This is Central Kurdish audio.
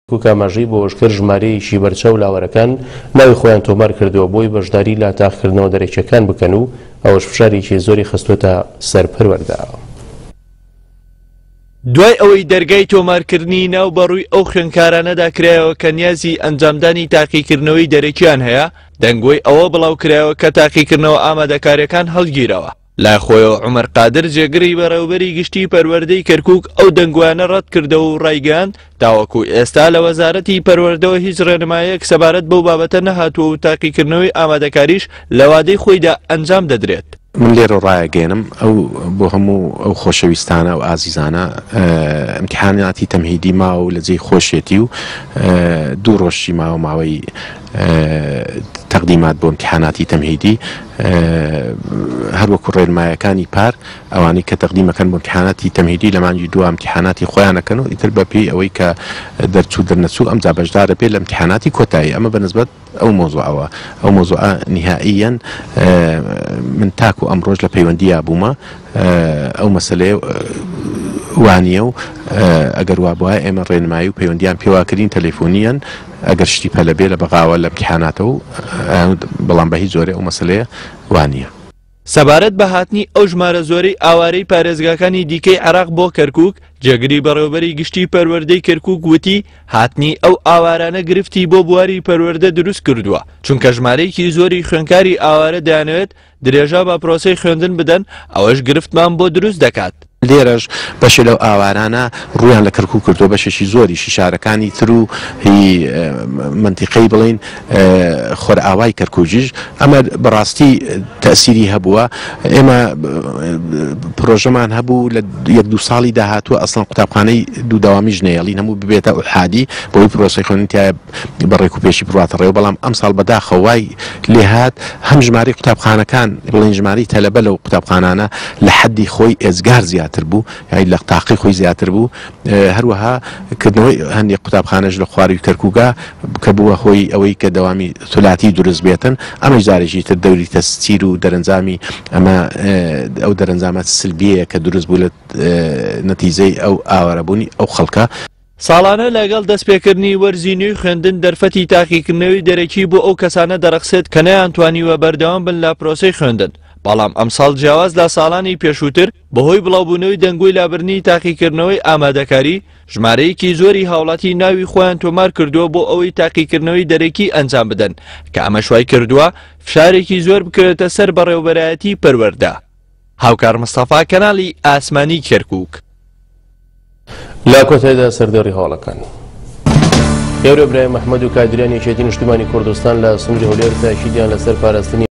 کاماژەی بۆ هۆشکرد ژمارەیەکی بەرچەو لاوەرەکان ناوی خۆیان تۆمار کردەوە بۆی بەشداری لە تاقیکردنەوە دەرەکیەکان بکەن و ئەوەش فشارێکی زۆری خستوۆتە سەر پەروەردە. دوای ئەوەی دەرگای تۆمارکردنی ناو بەڕووی ئەو خوێندکارانەدا کرایەوە کە نیازی ئەنجامدانی تاقیکردنەوەی دەرەکیان هەیە، دەنگۆی ئەوە بڵاو کرایەوە کە تاقیکردنەوە ئامادەکاریەکان هەڵگیرەوە. لای خۆیەوە عومەر قادر جێگری بەڕێوەبەری گشتی پەروەردەی کەرکووک ئەو دەنگوانە ڕەت کردەوە و ڕایگەاند تاوەکو ئێستا لە وەزارەتی پەروەردەوە هیچ ڕێنماییەک سەبارەت بەو بابەتە نەهاتووە و تاقیکردنەوەی ئامادەکاریش لە وادەی خۆیدا ئەنجام دەدرێت. من لێرە ڕایەگەێنم ئەو بۆ هەموو ئەو خۆشەویستانە و ئازیزانە ئیمتیحاناتی تەمهیدی ماوە و لە جێی خۆشیێتی و دوو ڕۆژی ماوەی تەقدیمات بۆ ئیمتیحاناتی تەمهیدی هەروەکو ڕێنمایەکانی پار ئەوانەی کە تەقدیمەکەن بۆ ئیمتیحاناتی تەمهیدی لە مانگی دووە ئیمتیحاناتی خۆیانەکەن و ئیتر بەپێی ئەوەی کە دەرچوو دەرنەچوو ئەمجا بەشدارە پێ لە ئیمتیحاناتی کۆتایی. ئەمە بەنسبەت ئەو مۆزوعەوە ئەو مۆزوعە نهائیەن من تاکو ئەمڕۆژ لە پەیوەندیە بوومە ئەو مەسەلەیە وانیە و ئەگەر وا بووە ئێمە ڕێنمایی و پەیوەندیان پێواکردین تەلەفۆنیەن ئەگەر شتی پەلەبێ لە بەغاوە لە ئیمتیحاناتەوە بەڵام بە هیچ زۆرێ ئەو مەسەلەیە وانیە. سەبارەت بە هاتنی ئەو ژمارە زۆرەی ئاوارەی پارێزگاکانی دیکەی عێراق بۆ کەرکووک، جێگری بەڕێوەبەری گشتی پەروەردەی کەرکووک وتی هاتنی ئەو ئاوارانە گرفتی بۆ بواری پەروەردە دروست کردووە، چونکە ژمارەیەکی زۆری خوێندکاری ئاوارە دەیانەوێت درێژا بە پرۆسەی خوێندن بدەن، ئەوەش گرفتمان بۆ دروست دەکات. لێرەش بەشی لەو ئاوارانە ڕویان لە کەرکووک کردو بەشێکی زۆری شارەکانی تر و هی منتیقەی بڵین خۆر ئاوای کەرکووکیش ئەمە بەڕاستی تەسیری هەبووە. ئێمە پرۆژەمان هەبوو لە 1-2 ساڵی داهاتووە ئەسڵەن قوتابخانەی دوو داوامی ژنێڵی هەموو ببێتە ئوحادی بۆی پرۆسەی خوێندنیایە بەڕێک و پێشی بڕاتە ڕێوە، بەڵام ئەم ساڵ بەداخەوای لێهات هەم ژمارەی قوتابخانەکان بڵین ژمارەی تەلەبە لەو قوتابخانانە لە حەدی خۆی ئێزگار زیاتر بوو، یعنی لە تاقی خۆی زیاتر بوو. هەروەها کردنەوەی هەندێک قوتابخانەش لە خواروی کەرکووکە کە بووە هۆی ئەوەی کە دەوامی تولاتی دروست بێتن. ئەمە جارێکی تر دەوری تەسچیر و دەرەنجامی ئەمە ئەو دەرەنجامە سلبیەیە کە دروست بوو لە نەتیجەی ئەو ئاوارەبوونی ئەو خەڵکە. ساڵانە لەگەڵ دەستپێکردنی وەرزینی و خوێندن دەرفەتی تاقیکردنەوەی دەرەکی بۆ ئەو کەسانە دەرەخسێت کە نەیانتوانیوە بەردەوام بن لە پرۆسەی خوێندن، بەڵام ئەمساڵ جیاواز لە ساڵانی پێشووتر بەهۆی بڵاوبوونەوەی دەنگۆی لابرنی تاقیکردنەوەی ئامادەکاری ژمارەیەکی زۆری هاوڵاتی ناوی خۆیان تۆمار کردووە بۆ ئەوەی تاقیکردنەوەی دەرەکی ئەنجام بدەن کە ئەمە شوای کردووە فشارێکی زۆر بکرێتە سەر بەڕێوەبەرایەتی پەروەردە. هاوکار مستەفا کەناڵی ئاسمانی کەرکووک. لە کۆتاییدا سەردەڕی هەواڵەکان ئێوە برای محمەد و کادریان یەکێتی نیشتیمانی کوردستان لە سنووری هەولێر تاکیدیان لەسەر پاراستنی